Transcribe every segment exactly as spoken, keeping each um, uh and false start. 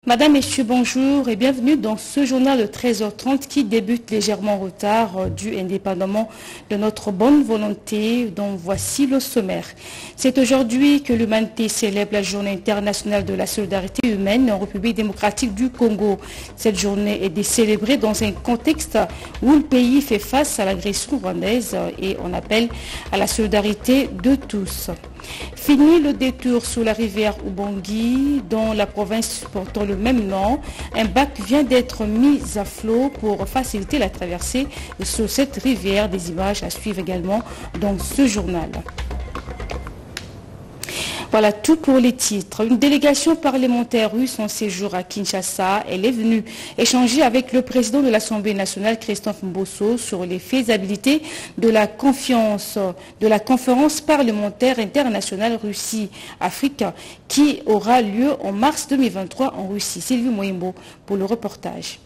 Madame, Messieurs, bonjour et bienvenue dans ce journal de treize heures trente qui débute légèrement en retard euh, dû indépendamment de notre bonne volonté, dont voici le sommaire. C'est aujourd'hui que l'humanité célèbre la journée internationale de la solidarité humaine en République démocratique du Congo. Cette journée est célébrée dans un contexte où le pays fait face à l'agression rwandaise et on appelle à la solidarité de tous. Fini le détour sous la rivière Ubangui, dans la province portant le même nom. Un bac vient d'être mis à flot pour faciliter la traversée sur cette rivière. Des images à suivre également dans ce journal. Voilà tout pour les titres. Une délégation parlementaire russe en séjour à Kinshasa, elle est venue échanger avec le président de l'Assemblée nationale, Christophe Mbosso, sur les faisabilités de la confiance de la conférence parlementaire internationale Russie-Afrique qui aura lieu en mars deux mille vingt-trois en Russie. Sylvie Moimbo pour le reportage.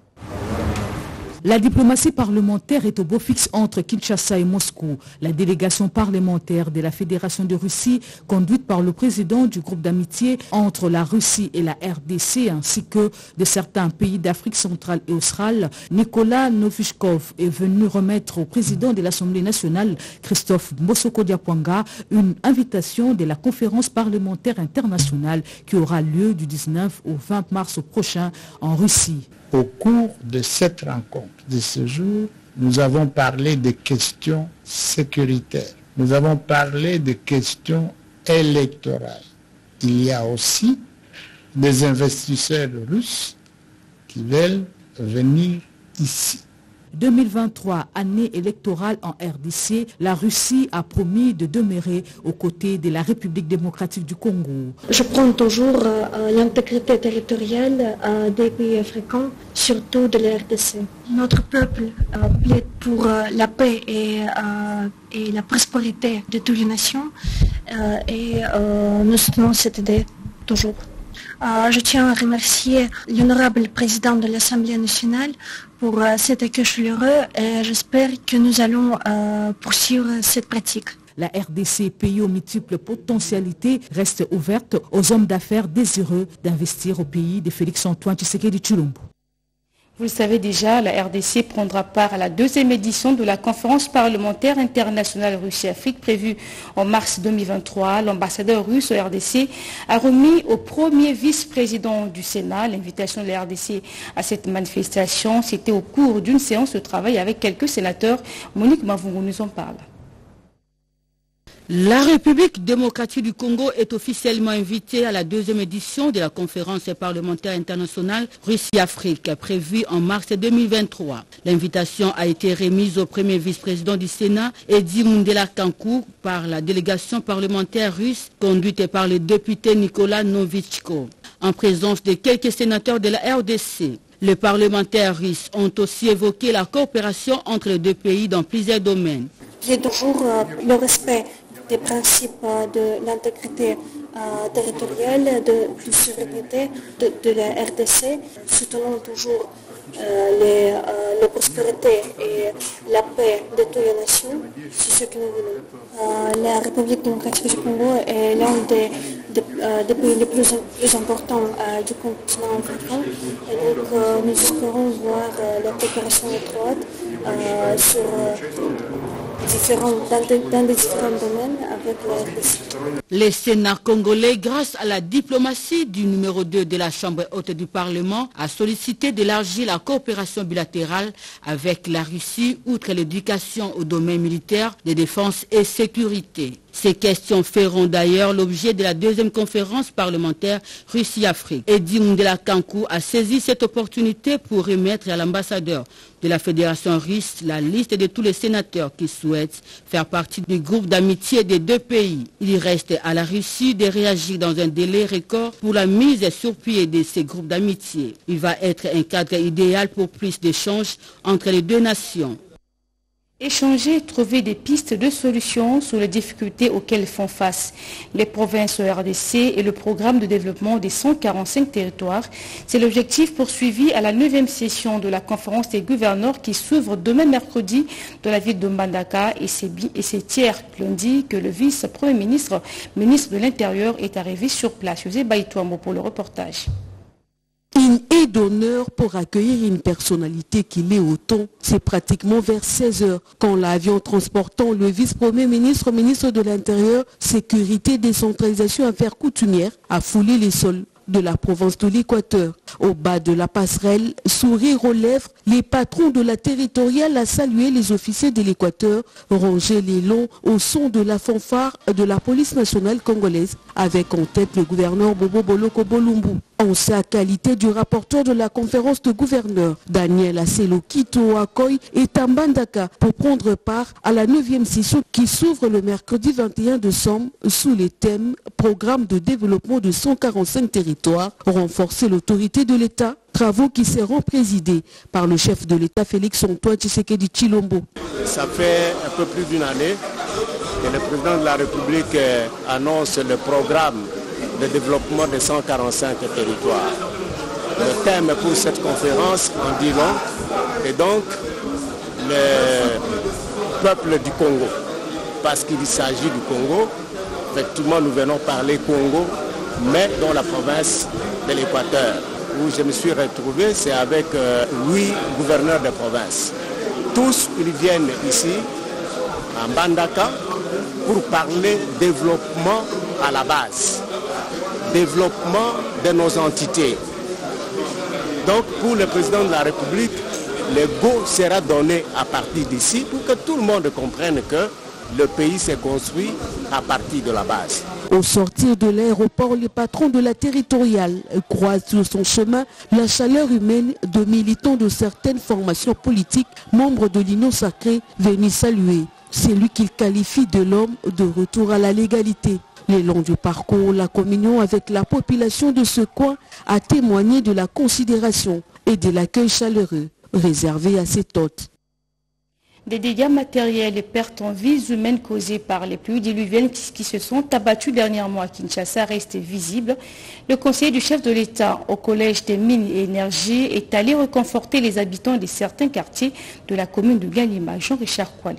La diplomatie parlementaire est au beau fixe entre Kinshasa et Moscou. La délégation parlementaire de la Fédération de Russie, conduite par le président du groupe d'amitié entre la Russie et la R D C, ainsi que de certains pays d'Afrique centrale et australe, Nicolas Novychkov est venu remettre au président de l'Assemblée nationale, Christophe Mbosso-Diapwanga, une invitation de la conférence parlementaire internationale qui aura lieu du dix-neuf au vingt mars prochain en Russie. Au cours de cette rencontre de ce jour, nous avons parlé de questions sécuritaires. Nous avons parlé de questions électorales. Il y a aussi des investisseurs russes qui veulent venir ici. deux mille vingt-trois, année électorale en R D C, la Russie a promis de demeurer aux côtés de la République démocratique du Congo. Je prends toujours euh, l'intégrité territoriale euh, des pays africains, surtout de la R D C. Notre peuple euh, plaide pour euh, la paix et, euh, et la prospérité de toutes les nations euh, et euh, nous soutenons cette idée toujours. Euh, je tiens à remercier l'honorable président de l'Assemblée nationale pour euh, cet accueil chaleureux et j'espère que nous allons euh, poursuivre cette pratique. La R D C, pays aux multiples potentialités, reste ouverte aux hommes d'affaires désireux d'investir au pays de Félix-Antoine Tshisekedi Tshilombo. Vous le savez déjà, la R D C prendra part à la deuxième édition de la conférence parlementaire internationale Russie-Afrique prévue en mars deux mille vingt-trois. L'ambassadeur russe au R D C a remis au premier vice-président du Sénat l'invitation de la R D C à cette manifestation. C'était au cours d'une séance de travail avec quelques sénateurs. Monique Mavungu nous en parle. La République démocratique du Congo est officiellement invitée à la deuxième édition de la conférence parlementaire internationale Russie-Afrique prévue en mars deux mille vingt-trois. L'invitation a été remise au premier vice-président du Sénat, Edi Mundela Kankou, par la délégation parlementaire russe conduite par le député Nicolas Novychkov, en présence de quelques sénateurs de la R D C. Les parlementaires russes ont aussi évoqué la coopération entre les deux pays dans plusieurs domaines. Il y a toujours euh, le respect des principes euh, de l'intégrité euh, territoriale, de, de souveraineté de, de la R D C, soutenons toujours euh, les, euh, la prospérité et la paix de toutes les nations, c'est ce que nous voulons. Euh, la République démocratique du Congo est l'un des, des, euh, des pays les plus, plus importants euh, du continent africain et donc euh, nous espérons voir euh, la coopération étroite euh, sur euh, Différents, dans, de, dans des différents domaines avec la R D C. Le Sénat congolais, grâce à la diplomatie du numéro deux de la Chambre haute du Parlement, a sollicité d'élargir la coopération bilatérale avec la Russie, outre l'éducation au domaine militaire, de défense et sécurité. Ces questions feront d'ailleurs l'objet de la deuxième conférence parlementaire Russie-Afrique. Edi Mundela Kankou a saisi cette opportunité pour remettre à l'ambassadeur de la Fédération russe la liste de tous les sénateurs qui souhaitent faire partie du groupe d'amitié des deux pays. Il reste à la Russie de réagir dans un délai record pour la mise sur pied de ces groupes d'amitié. Il va être un cadre idéal pour plus d'échanges entre les deux nations. Échanger et trouver des pistes de solutions sur les difficultés auxquelles font face les provinces R D C et le programme de développement des cent quarante-cinq territoires. C'est l'objectif poursuivi à la neuvième session de la conférence des gouverneurs qui s'ouvre demain mercredi dans la ville de Mbandaka et c'est hier lundi que le vice-premier ministre, ministre de l'Intérieur, est arrivé sur place. José Baïtouamo pour le reportage. d'honneur pour accueillir une personnalité qui l'est autant. C'est pratiquement vers seize heures quand l'avion transportant le vice-premier ministre, ministre de l'Intérieur, Sécurité, Décentralisation, Affaires coutumières a foulé les sols de la province de l'Équateur. Au bas de la passerelle, sourire aux lèvres, les patrons de la territoriale a salué les officiers de l'Équateur, rangé les longs au son de la fanfare de la police nationale congolaise, avec en tête le gouverneur Bobo Boloko Bolumbu. En sa qualité du rapporteur de la conférence de gouverneurs, Daniel Aselo Kito Akoy est à Mbandaka pour prendre part à la neuvième session qui s'ouvre le mercredi vingt et un décembre sous les thèmes Programme de développement de cent quarante-cinq territoires, renforcer l'autorité de l'État, travaux qui seront présidés par le chef de l'État Félix Antoine Tshisekedi Tshilombo. Ça fait un peu plus d'une année que le président de la République annonce le programme de développement de cent quarante-cinq territoires. Le thème pour cette conférence en dit long, et donc le peuple du Congo, parce qu'il s'agit du Congo. Effectivement, nous venons parler Congo, mais dans la province de l'Équateur, où je me suis retrouvé, c'est avec euh, huit gouverneurs de province. Tous, ils viennent ici, à Mbandaka, pour parler développement à la base, développement de nos entités. Donc, pour le président de la République, le go sera donné à partir d'ici pour que tout le monde comprenne que le pays s'est construit à partir de la base. Au sortir de l'aéroport, les patrons de la territoriale croisent sur son chemin la chaleur humaine de militants de certaines formations politiques, membres de l'Union sacrée, venus saluer. C'est lui qu'il qualifie de l'homme de retour à la légalité. Le long du parcours, la communion avec la population de ce coin a témoigné de la considération et de l'accueil chaleureux réservé à cet hôte. Des dégâts matériels et pertes en vies humaines causées par les pluies diluviennes qui se sont abattues dernièrement à Kinshasa restent visibles. Le conseiller du chef de l'État au Collège des Mines et Énergie est allé réconforter les habitants de certains quartiers de la commune de Galima. Jean-Richard Koualé.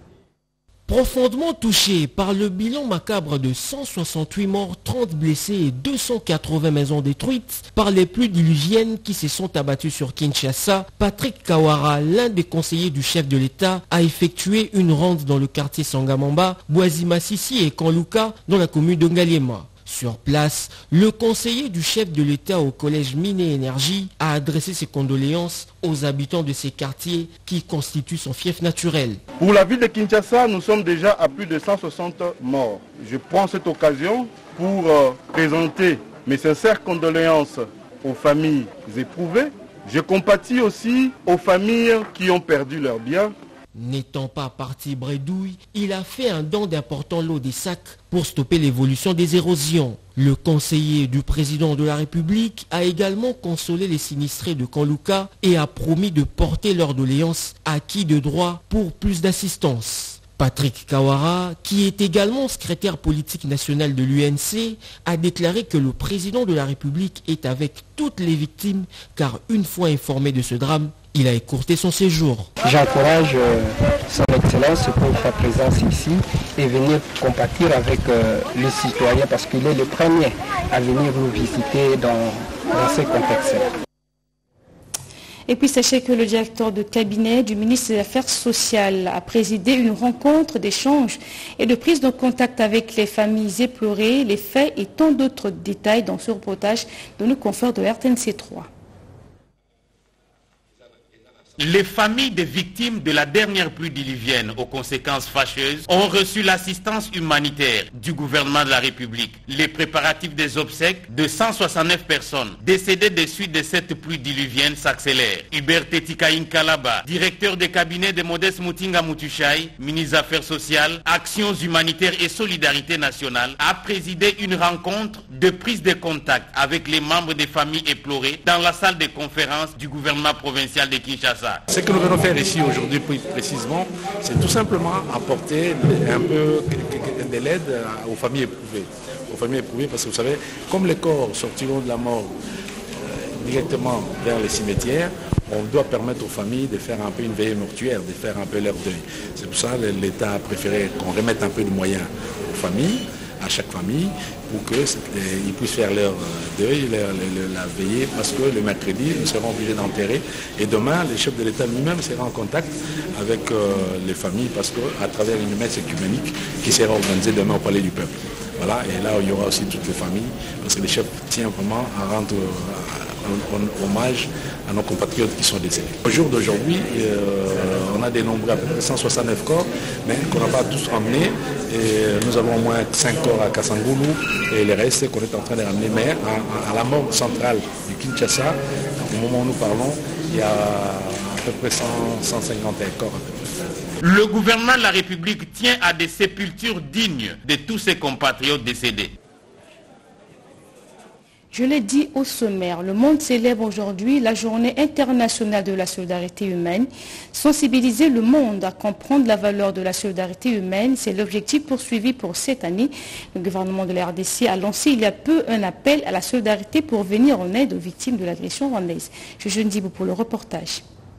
Profondément touché par le bilan macabre de cent soixante-huit morts, trente blessés et deux cent quatre-vingts maisons détruites par les pluies diluviennes qui se sont abattues sur Kinshasa, Patrick Kawara, l'un des conseillers du chef de l'État, a effectué une ronde dans le quartier Sangamamba, Boisima-Sissi et Kanluka dans la commune de Ngaliema. Sur place, le conseiller du chef de l'État au Collège Mines et Énergie a adressé ses condoléances aux habitants de ces quartiers qui constituent son fief naturel. Pour la ville de Kinshasa, nous sommes déjà à plus de cent soixante morts. Je prends cette occasion pour euh, présenter mes sincères condoléances aux familles éprouvées. Je compatis aussi aux familles qui ont perdu leurs biens. N'étant pas parti bredouille, il a fait un don d'importants lots des sacs pour stopper l'évolution des érosions. Le conseiller du président de la République a également consolé les sinistrés de Kanluka et a promis de porter leurs doléances acquis de droit pour plus d'assistance. Patrick Kawara, qui est également secrétaire politique national de l'U N C, a déclaré que le président de la République est avec toutes les victimes car une fois informé de ce drame, il a écourté son séjour. J'encourage euh, son Excellence pour sa présence ici et venir compatir avec euh, les citoyens parce qu'il est le premier à venir nous visiter dans, dans ces contextes. Et puis sachez que le directeur de cabinet du ministre des Affaires sociales a présidé une rencontre d'échange et de prise de contact avec les familles éplorées, les faits et tant d'autres détails dans ce reportage de nos confrères de R T N C trois. Les familles des victimes de la dernière pluie diluvienne aux conséquences fâcheuses ont reçu l'assistance humanitaire du gouvernement de la République. Les préparatifs des obsèques de cent soixante-neuf personnes décédées des suites de cette pluie diluvienne s'accélèrent. Hubert Tetikaïn Kalaba, directeur de cabinet de Modeste Moutinga Moutuchai, ministre des Affaires sociales, Actions humanitaires et solidarité nationale, a présidé une rencontre de prise de contact avec les membres des familles éplorées dans la salle de conférence du gouvernement provincial de Kinshasa. Ce que nous venons faire ici aujourd'hui plus précisément, c'est tout simplement apporter un peu de l'aide aux familles éprouvées. Aux familles éprouvées parce que vous savez, comme les corps sortiront de la mort euh, directement vers les cimetières, on doit permettre aux familles de faire un peu une veillée mortuaire, de faire un peu leur deuil. C'est pour ça que l'État a préféré qu'on remette un peu de moyens aux familles, à chaque famille, pour qu'ils puissent faire leur deuil, leur, leur, la veillée, parce que le mercredi, ils seront obligés d'enterrer. Et demain, le chef de l'État lui-même sera en contact avec euh, les familles, parce qu'à travers une messe œcuménique qui sera organisée demain au Palais du Peuple. Voilà, et là, il y aura aussi toutes les familles, parce que le chef tient vraiment à rendre un hommage à nos compatriotes qui sont décédés. Au jour d'aujourd'hui, euh, on a dénombré à peu près cent soixante-neuf corps, mais qu'on n'a pas tous ramenés. Et nous avons au moins cinq corps à Kassangoulou et les restes qu'on est en train de ramener. Mais à, à la morgue centrale du Kinshasa, au moment où nous parlons, il y a à peu près cent, cent cinquante et un corps. Le gouvernement de la République tient à des sépultures dignes de tous ses compatriotes décédés. Je l'ai dit au sommaire, le monde célèbre aujourd'hui la journée internationale de la solidarité humaine. Sensibiliser le monde à comprendre la valeur de la solidarité humaine, c'est l'objectif poursuivi pour cette année. Le gouvernement de la R D C a lancé il y a peu un appel à la solidarité pour venir en aide aux victimes de l'agression rwandaise. Je jeune Dibou pour le reportage.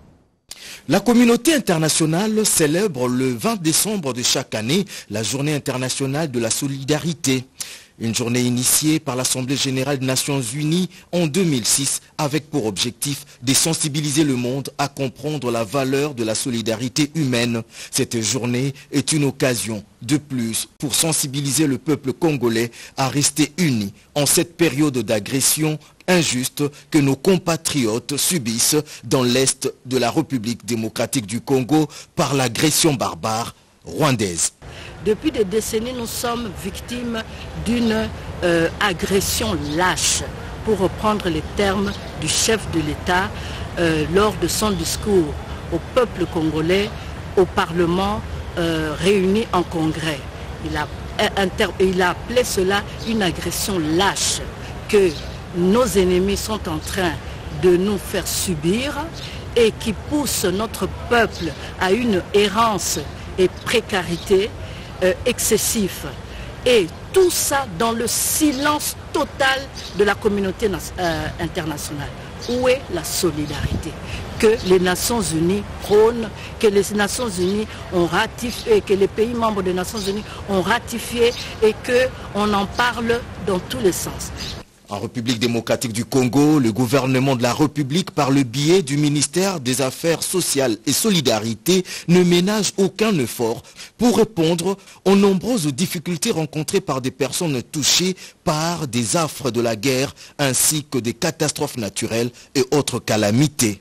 La communauté internationale célèbre le vingt décembre de chaque année la journée internationale de la solidarité. Une journée initiée par l'Assemblée générale des Nations unies en deux mille six avec pour objectif de sensibiliser le monde à comprendre la valeur de la solidarité humaine. Cette journée est une occasion de plus pour sensibiliser le peuple congolais à rester unis en cette période d'agression injuste que nos compatriotes subissent dans l'est de la République démocratique du Congo par l'agression barbare rwandaise. Depuis des décennies, nous sommes victimes d'une euh, agression lâche, pour reprendre les termes du chef de l'État euh, lors de son discours au peuple congolais, au Parlement euh, réuni en congrès. Il a, inter, il a appelé cela une agression lâche que nos ennemis sont en train de nous faire subir et qui pousse notre peuple à une errance et précarité euh, excessif. Et tout ça dans le silence total de la communauté euh, internationale. Où est la solidarité que les Nations Unies prônent, que les Nations Unies ont ratifié, que les pays membres des Nations Unies ont ratifié et qu'on en parle dans tous les sens. En République démocratique du Congo, le gouvernement de la République, par le biais du ministère des Affaires sociales et Solidarité, ne ménage aucun effort pour répondre aux nombreuses difficultés rencontrées par des personnes touchées par des affres de la guerre ainsi que des catastrophes naturelles et autres calamités.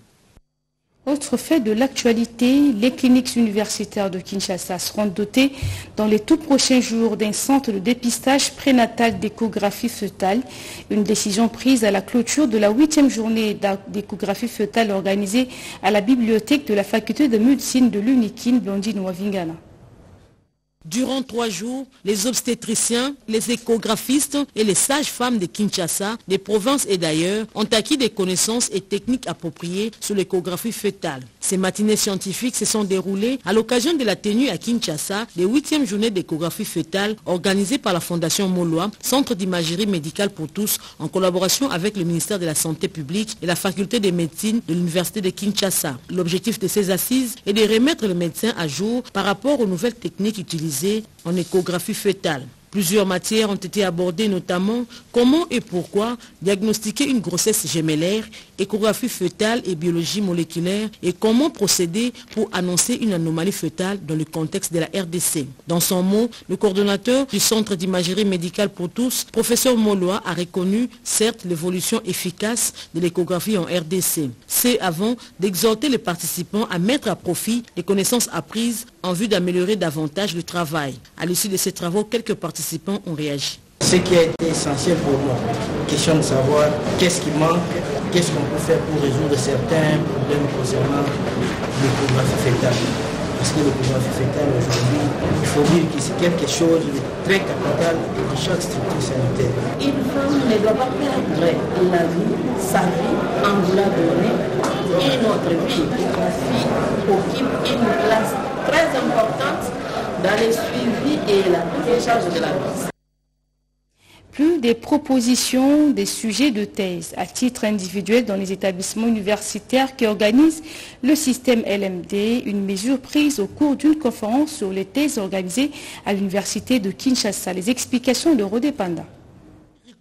Autre fait de l'actualité, les cliniques universitaires de Kinshasa seront dotées dans les tout prochains jours d'un centre de dépistage prénatal d'échographie fœtale. Une décision prise à la clôture de la huitième journée d'échographie fœtale organisée à la bibliothèque de la faculté de médecine de l'Unikin, Blondine Wavingana. Durant trois jours, les obstétriciens, les échographistes et les sages-femmes de Kinshasa, des provinces et d'ailleurs, ont acquis des connaissances et techniques appropriées sur l'échographie fœtale. Ces matinées scientifiques se sont déroulées à l'occasion de la tenue à Kinshasa des huitièmes journées d'échographie fœtale organisées par la Fondation Moloa, Centre d'imagerie médicale pour tous, en collaboration avec le ministère de la Santé publique et la faculté de médecine de l'Université de Kinshasa. L'objectif de ces assises est de remettre les médecins à jour par rapport aux nouvelles techniques utilisées en échographie fœtale. Plusieurs matières ont été abordées, notamment comment et pourquoi diagnostiquer une grossesse gémellaire, échographie fœtale et biologie moléculaire, et comment procéder pour annoncer une anomalie fœtale dans le contexte de la R D C. Dans son mot, le coordonnateur du Centre d'imagerie médicale pour tous, professeur Moloa, a reconnu certes l'évolution efficace de l'échographie en R D C. C'est avant d'exhorter les participants à mettre à profit les connaissances apprises en vue d'améliorer davantage le travail. À l'issue de ces travaux, quelques participants ont réagi. Ce qui a été essentiel pour moi, question de savoir qu'est-ce qui manque, qu'est-ce qu'on peut faire pour résoudre certains problèmes concernant l'échographie fœtale. Parce que l'échographie fœtale aujourd'hui, il faut dire que c'est quelque chose de très capital dans chaque structure sanitaire. Une femme ne doit pas perdre la vie, sa vie, en voulant donner une autre vie. L'échographie occupe une place très importante dans le suivi et la prise en charge de la vie. Plus des propositions, des sujets de thèse à titre individuel dans les établissements universitaires qui organisent le système L M D, une mesure prise au cours d'une conférence sur les thèses organisées à l'université de Kinshasa. Les explications de Rodé Panda.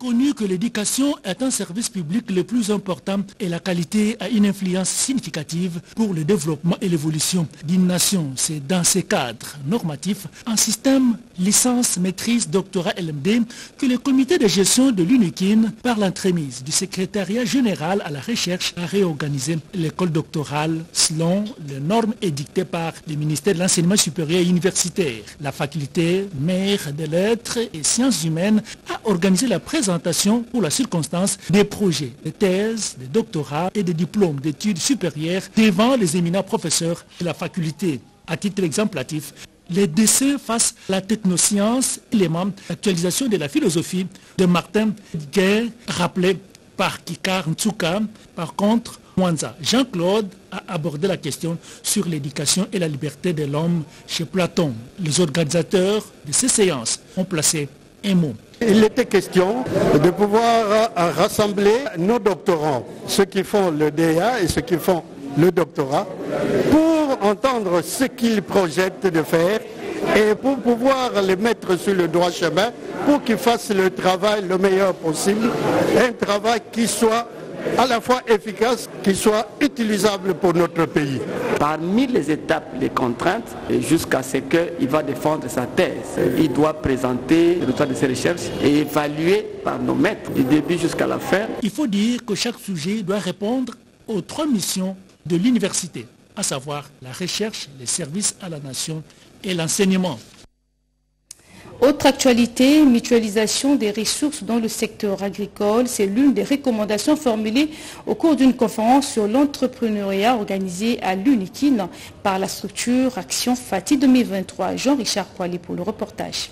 connu que l'éducation est un service public le plus important et la qualité a une influence significative pour le développement et l'évolution d'une nation. C'est dans ces cadres normatifs, en système licence, maîtrise, doctorat L M D, que le comité de gestion de l'U N I C I N, par l'entremise du secrétariat général à la recherche, a réorganisé l'école doctorale selon les normes édictées par le ministère de l'Enseignement supérieur et universitaire. La faculté mère des lettres et sciences humaines a organisé la présentation pour la circonstance des projets, des thèses, des doctorats et des diplômes d'études supérieures devant les éminents professeurs de la faculté. À titre exemplatif, les décès face à la technoscience, élément d'actualisation de la philosophie de Martin Heidegger, rappelé par Kikar Ntsuka. Par contre, Mwanza Jean-Claude a abordé la question sur l'éducation et la liberté de l'homme chez Platon. Les organisateurs de ces séances ont placé un mot. Il était question de pouvoir rassembler nos doctorants, ceux qui font le D E A et ceux qui font le doctorat, pour entendre ce qu'ils projettent de faire et pour pouvoir les mettre sur le droit chemin pour qu'ils fassent le travail le meilleur possible, un travail qui soit à la fois efficace, qui soit utilisable pour notre pays. Parmi les étapes, les contraintes, jusqu'à ce qu'il va défendre sa thèse, il doit présenter le résultat de ses recherches et évaluer par nos maîtres du début jusqu'à la fin. Il faut dire que chaque sujet doit répondre aux trois missions de l'université, à savoir la recherche, les services à la nation et l'enseignement. Autre actualité, mutualisation des ressources dans le secteur agricole. C'est l'une des recommandations formulées au cours d'une conférence sur l'entrepreneuriat organisée à l'U N I C I N par la structure Action Fati deux mille vingt-trois. Jean-Richard Poilé pour le reportage.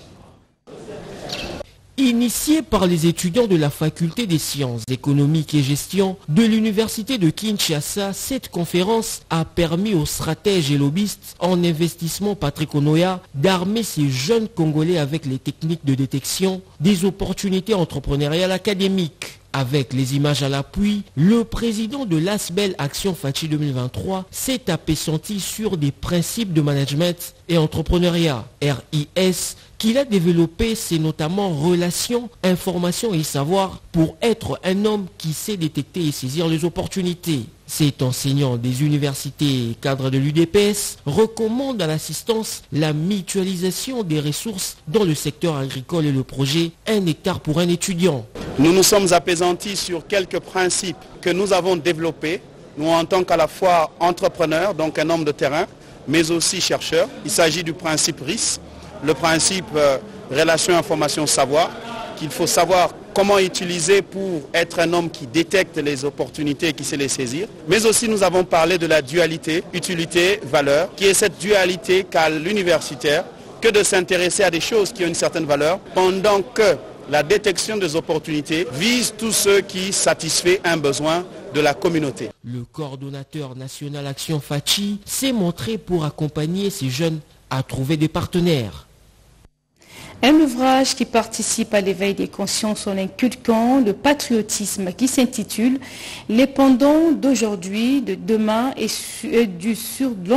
Initiée par les étudiants de la faculté des sciences économiques et gestion de l'université de Kinshasa, cette conférence a permis aux stratèges et lobbyistes en investissement Patrick Onoya d'armer ces jeunes Congolais avec les techniques de détection des opportunités entrepreneuriales académiques. Avec les images à l'appui, le président de l'A S B E L Action Fati deux mille vingt-trois s'est appesanti sur des principes de management et entrepreneuriat, R I S, qu'il a développé, c'est notamment relations, information et savoir pour être un homme qui sait détecter et saisir les opportunités. Cet enseignant des universités et cadre de l'U D P S recommande à l'assistance la mutualisation des ressources dans le secteur agricole et le projet un hectare pour un étudiant. Nous nous sommes appesantis sur quelques principes que nous avons développés, nous en tant qu'à la fois entrepreneurs, donc un homme de terrain, mais aussi chercheurs. Il s'agit du principe R I S, le principe euh, relation, information, savoir, qu'il faut savoir comment utiliser pour être un homme qui détecte les opportunités et qui sait les saisir. Mais aussi nous avons parlé de la dualité, utilité, valeur, qui est cette dualité qu'a l'universitaire que de s'intéresser à des choses qui ont une certaine valeur, pendant que la détection des opportunités vise tous ceux qui satisfont un besoin de la communauté. Le coordonnateur national Action Fati s'est montré pour accompagner ces jeunes à trouver des partenaires. Un ouvrage qui participe à l'éveil des consciences en inculquant le patriotisme qui s'intitule « Les pendants d'aujourd'hui, de demain et du surlendemain ».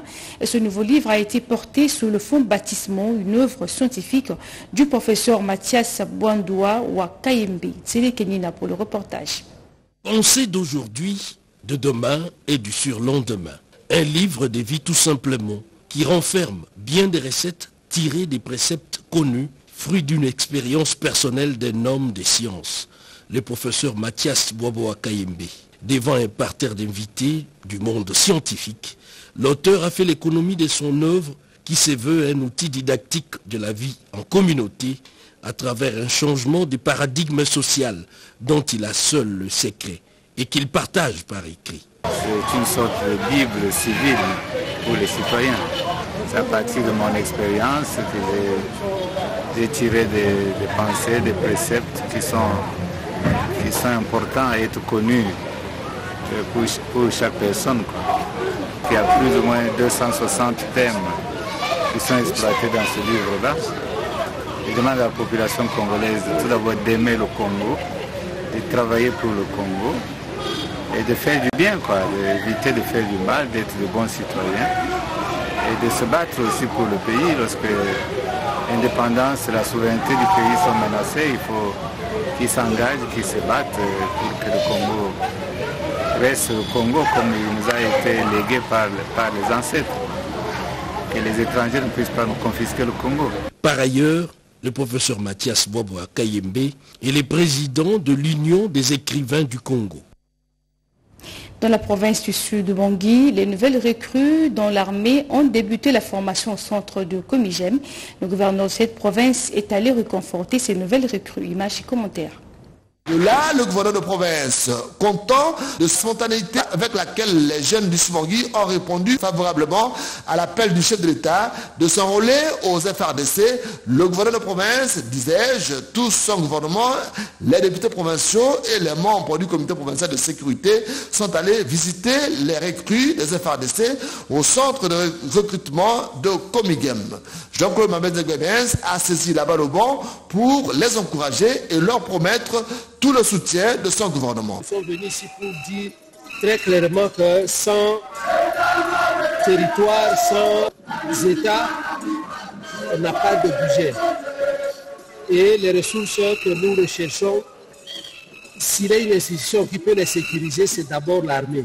Ce nouveau livre a été porté sous le fond baptismant, une œuvre scientifique du professeur Mathias Bwandoua Wakayembe. C'est les Kenina pour le reportage. Pensée d'aujourd'hui, de demain et du surlendemain. Un livre de vie tout simplement qui renferme bien des recettes tirées des préceptes connus, fruit d'une expérience personnelle d'un homme des sciences, le professeur Mathias Bwandoua Wakayembe. Devant un parterre d'invités du monde scientifique, l'auteur a fait l'économie de son œuvre qui se veut un outil didactique de la vie en communauté à travers un changement de paradigme social dont il a seul le secret et qu'il partage par écrit. C'est une sorte de Bible civile pour les citoyens. C'est à partir de mon expérience que j'ai tiré des, des pensées, des préceptes qui sont, qui sont importants à être connus pour, pour chaque personne. Quoi. Il y a plus ou moins deux cent soixante thèmes qui sont exploités dans ce livre-là. Je demande à la population congolaise tout d'abord d'aimer le Congo, de travailler pour le Congo et de faire du bien, quoi, d'éviter de faire du mal, d'être de bons citoyens et de se battre aussi pour le pays lorsque l'indépendance et la souveraineté du pays sont menacées. Il faut qui s'engagent, qui se battent pour que le Congo reste le Congo comme il nous a été légué par, par les ancêtres. Que les étrangers ne puissent pas nous confisquer le Congo. Par ailleurs, le professeur Mathias Boboa Kayembe est le président de l'Union des écrivains du Congo. Dans la province du sud de Bangui, les nouvelles recrues dans l'armée ont débuté la formation au centre de Comigem. Le gouverneur de cette province est allé réconforter ces nouvelles recrues. Images et commentaires. Là, le gouverneur de province, content de spontanéité avec laquelle les jeunes du Sibangui ont répondu favorablement à l'appel du chef de l'État de s'enrôler aux F R D C, le gouverneur de province, disais-je, tout son gouvernement, les députés provinciaux et les membres du comité provincial de sécurité sont allés visiter les recrues des F R D C au centre de recrutement de Comigem. Jean-Claude Mabenzegwebens a saisi la balle au bon pour les encourager et leur promettre tout le soutien de son gouvernement. Nous sommes venus ici pour dire très clairement que sans territoire, sans État, on n'a pas de budget. Et les ressources que nous recherchons, s'il y a une institution qui peut les sécuriser, c'est d'abord l'armée.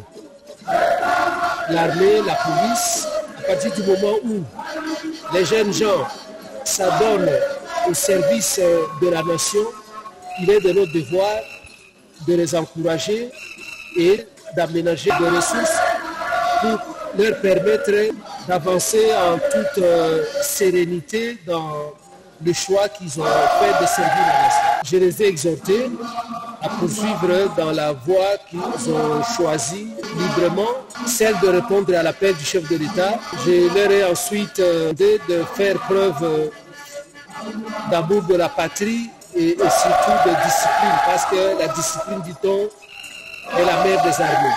L'armée, la police, à partir du moment où les jeunes gens s'adonnent au service de la nation, il est de notre devoir de les encourager et d'aménager des ressources pour leur permettre d'avancer en toute euh, sérénité dans le choix qu'ils ont fait de servir la nation. Je les ai exhortés à poursuivre dans la voie qu'ils ont choisie librement, celle de répondre à l'appel du chef de l'État. Je leur ai ensuite euh, demandé de faire preuve euh, d'amour de la patrie et, et surtout de discipline, parce que la discipline, dit-on, est la mère des armées.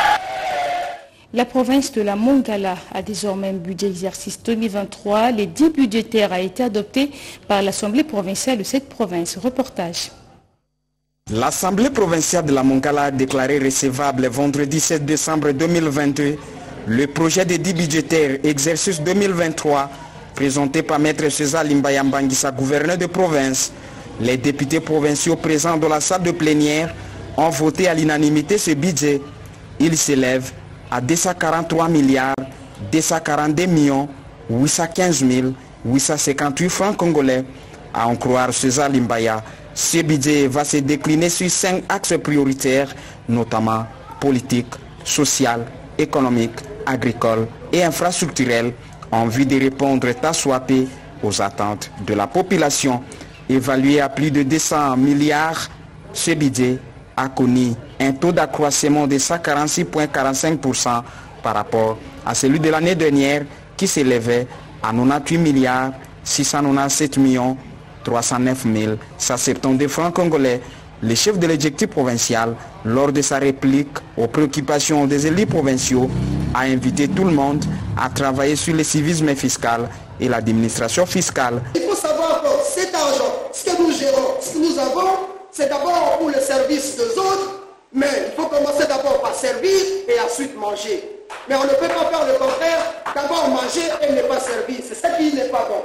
La province de la Mongala a désormais un budget exercice deux mille vingt-trois. Les dix budgétaires a été adopté par l'Assemblée provinciale de cette province. Reportage. L'Assemblée provinciale de la Mongala a déclaré recevable le vendredi sept décembre deux mille vingt-deux le projet de dix budgétaires exercice deux mille vingt-trois présenté par Maître César Limbaya Mbangisa, gouverneur de province. Les députés provinciaux présents dans la salle de plénière ont voté à l'unanimité ce budget. Il s'élève à deux cent quarante-trois milliards deux cent quarante-deux millions huit cent quinze mille huit cent cinquante-huit francs congolais. À en croire César Limbaya, ce budget va se décliner sur cinq axes prioritaires, notamment politique, social, économique, agricole et infrastructurel, en vue de répondre tant soit peu aux attentes de la population. Évalué à plus de deux cents milliards, ce budget a connu un taux d'accroissement de cent quarante-six virgule quarante-cinq pour cent par rapport à celui de l'année dernière qui s'élevait à quatre-vingt-dix-huit milliards six cent quatre-vingt-dix-sept millions trois cent neuf mille cent soixante-douze francs congolais. Le chef de l'exécutif provincial, lors de sa réplique aux préoccupations des élus provinciaux, a invité tout le monde à travailler sur le civisme fiscal et l'administration fiscale. Il faut savoir que cet argent, ce que nous gérons, ce que nous avons, c'est d'abord pour le service des autres, mais il faut commencer d'abord par servir et ensuite manger. Mais on ne peut pas faire le contraire, d'abord manger et ne pas servir. C'est ça qui n'est pas bon.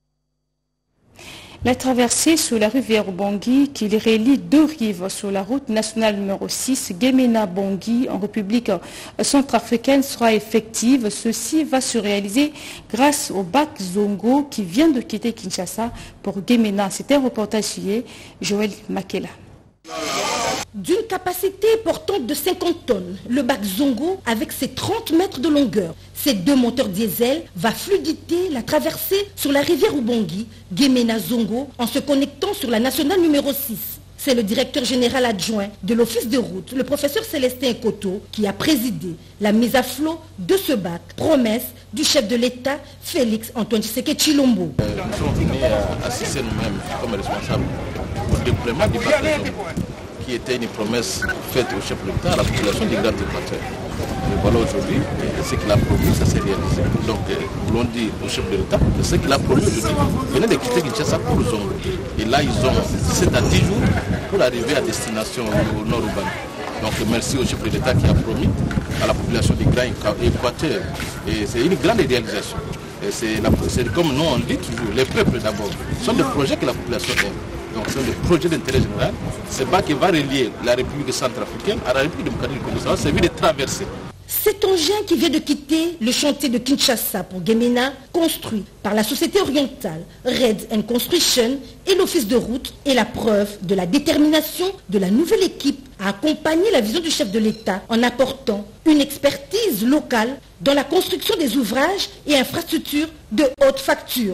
La traversée sous la rivière Bangui qui relie deux rives sur la route nationale numéro six, Gemena-Bangui, en République centrafricaine, sera effective. Ceci va se réaliser grâce au bac Zongo qui vient de quitter Kinshasa pour Gemena. C'était un reportage signé Joël Makela. D'une capacité portante de cinquante tonnes, le bac Zongo, avec ses trente mètres de longueur, ses deux moteurs diesel, va fluidifier la traversée sur la rivière Ubangui, Gemena Zongo, en se connectant sur la nationale numéro six. C'est le directeur général adjoint de l'office de route, le professeur Célestin Koto, qui a présidé la mise à flot de ce bac, promesse du chef de l'État, Félix Antoine Tshisekedi Tshilombo. Nous sommes venus assister nous-mêmes comme responsables au déploiement du bac Zongo, qui était une promesse faite au chef de l'État à la population du Grand Équateur. Et voilà aujourd'hui, ce qu'il a promis, ça s'est réalisé. Donc, nous voulons dire au chef de l'État que ce qu'il a promis aujourd'hui, venez de quitter Kinshasa pour le Zongo. Et là, ils ont sept à dix jours pour arriver à destination au nord urbain. Donc, merci au chef de l'État qui a promis à la population du Grand Équateur. Et c'est une grande réalisation. Et c'est comme nous on dit toujours, les peuples d'abord, ce sont des projets que la population aime. Donc c'est le projet d'intérêt général. Ce bac qui va relier la République centrafricaine à la République démocratique du Congo. Ça va servir de traversée. Cet engin qui vient de quitter le chantier de Kinshasa pour Gemena, construit par la société orientale Red and Construction et l'office de route, est la preuve de la détermination de la nouvelle équipe à accompagner la vision du chef de l'État en apportant une expertise locale dans la construction des ouvrages et infrastructures de haute facture.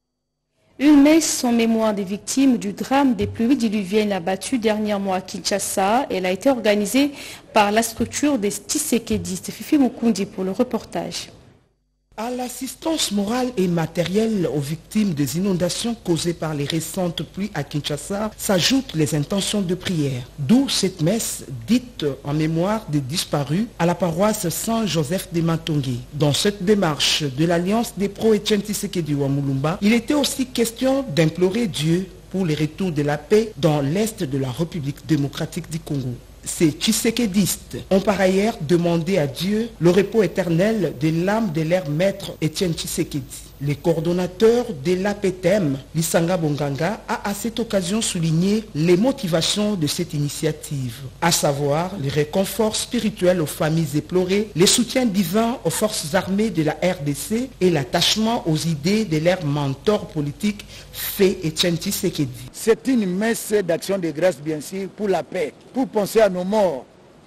Une messe en mémoire des victimes du drame des pluies diluviennes abattues dernièrement à Kinshasa. Elle a été organisée par la structure des Tshisekedistes. Fifi Mukundi pour le reportage. À l'assistance morale et matérielle aux victimes des inondations causées par les récentes pluies à Kinshasa s'ajoutent les intentions de prière. D'où cette messe dite en mémoire des disparus à la paroisse Saint-Joseph de Matongé. Dans cette démarche de l'Alliance des pro-Etienne Tshisekedi Wamulumba, il était aussi question d'implorer Dieu pour le retour de la paix dans l'est de la République démocratique du Congo. Ces Tshisekedistes ont par ailleurs demandé à Dieu le repos éternel de l'âme de leur maître Etienne Tshisekedi. Le coordonnateur de l'A P T E M, Lisanga Bonganga, a à cette occasion souligné les motivations de cette initiative, à savoir le réconfort spirituel aux familles éplorées, le soutien divin aux forces armées de la R D C et l'attachement aux idées de leur mentor politique, Fé Etienne Tshisekedi. C'est une messe d'action de grâce, bien sûr, pour la paix, pour penser à nos morts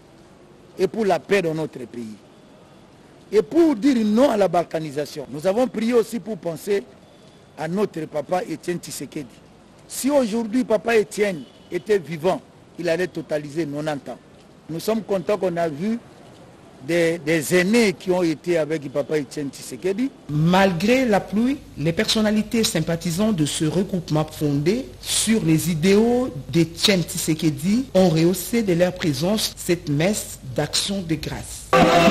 et pour la paix dans notre pays. Et pour dire non à la balkanisation, nous avons prié aussi pour penser à notre papa Etienne Tshisekedi. Si aujourd'hui papa Etienne était vivant, il allait totaliser quatre-vingt-dix ans. Nous sommes contents qu'on a vu des, des aînés qui ont été avec papa Etienne Tshisekedi. Malgré la pluie, les personnalités sympathisantes de ce regroupement fondé sur les idéaux d'Etienne Tshisekedi ont rehaussé de leur présence cette messe d'action de grâce.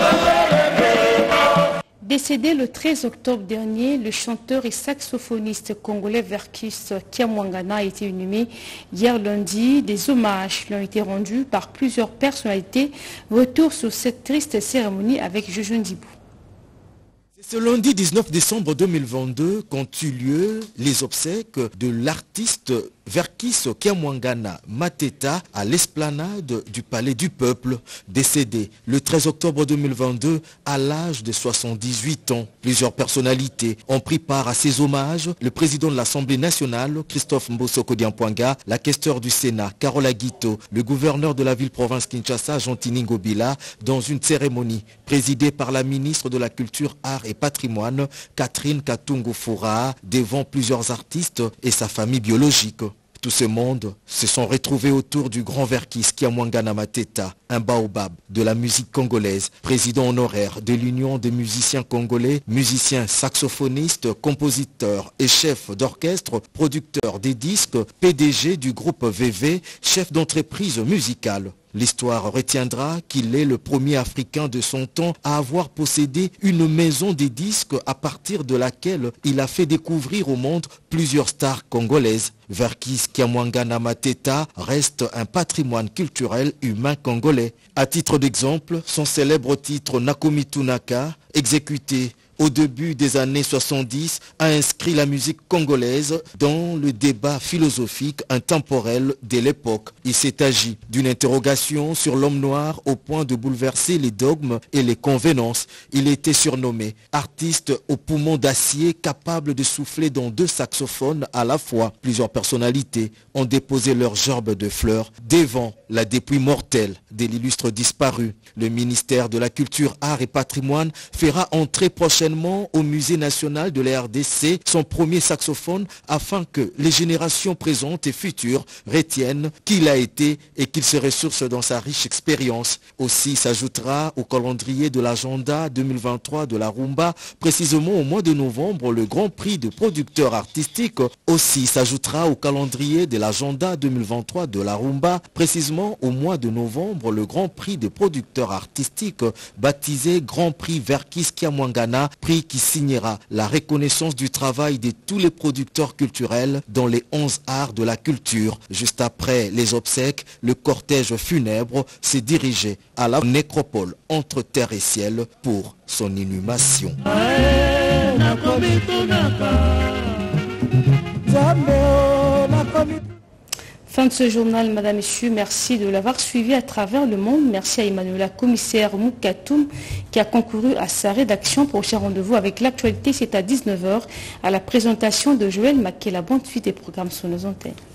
Décédé le treize octobre dernier, le chanteur et saxophoniste congolais Verkis Kiamwangana a été inhumé hier lundi. Des hommages lui ont été rendus par plusieurs personnalités. Retour sur cette triste cérémonie avec Jojo Ndibou. Ce lundi dix-neuf décembre deux mille vingt-deux qu'ont eu lieu les obsèques de l'artiste Verkis Kiamwangana Mateta à l'esplanade du Palais du Peuple, décédé le treize octobre deux mille vingt-deux à l'âge de soixante-dix-huit ans. Plusieurs personnalités ont pris part à ces hommages. Le président de l'Assemblée nationale, Christophe Mbosoko Diampwanga, la questeur du Sénat, Carole Aguito, le gouverneur de la ville-province Kinshasa, Jean-Tini Ngobila, dans une cérémonie présidée par la ministre de la Culture, Arts et Patrimoine, Catherine Katungu-Foura, devant plusieurs artistes et sa famille biologique. Tout ce monde se sont retrouvés autour du grand Verkis Kiamwangana Mateta, un baobab de la musique congolaise, président honoraire de l'Union des musiciens congolais, musicien saxophoniste, compositeur et chef d'orchestre, producteur des disques, P D G du groupe V V, chef d'entreprise musicale. L'histoire retiendra qu'il est le premier Africain de son temps à avoir possédé une maison des disques à partir de laquelle il a fait découvrir au monde plusieurs stars congolaises. Verkis Kiamwangana Mateta reste un patrimoine culturel humain congolais. À titre d'exemple, son célèbre titre Nakomitu Naka, exécuté au début des années soixante-dix, a inscrit la musique congolaise dans le débat philosophique intemporel de l'époque. Il s'est agi d'une interrogation sur l'homme noir au point de bouleverser les dogmes et les convenances. Il était surnommé artiste au poumon d'acier capable de souffler dans deux saxophones à la fois. Plusieurs personnalités ont déposé leur gerbe de fleurs devant la dépouille mortelle de l'illustre disparu. Le ministère de la Culture, Arts et Patrimoine fera entrer prochainement au Musée national de la R D C son premier saxophone afin que les générations présentes et futures retiennent qui il a été et qu'il se ressource dans sa riche expérience. Aussi s'ajoutera au calendrier de l'agenda deux mille vingt-trois de la Rumba, précisément au mois de novembre, le Grand Prix de producteurs artistiques. Aussi s'ajoutera au calendrier de l'agenda deux mille vingt-trois de la Rumba, précisément au mois de novembre, le Grand Prix de producteurs artistiques baptisé Grand Prix Verkis Kiamwangana, prix qui signera la reconnaissance du travail de tous les producteurs culturels dans les onze arts de la culture. Juste après les obsèques, le cortège funèbre s'est dirigé à la nécropole entre terre et ciel pour son inhumation. Fin de ce journal, Madame, Messieurs, merci de l'avoir suivi à travers le monde. Merci à Emmanuela, commissaire Moukatoum, qui a concouru à sa rédaction. Prochain rendez-vous avec l'actualité, c'est à dix-neuf heures, à la présentation de Joël Maquet. La bonne suite des programmes sur nos antennes.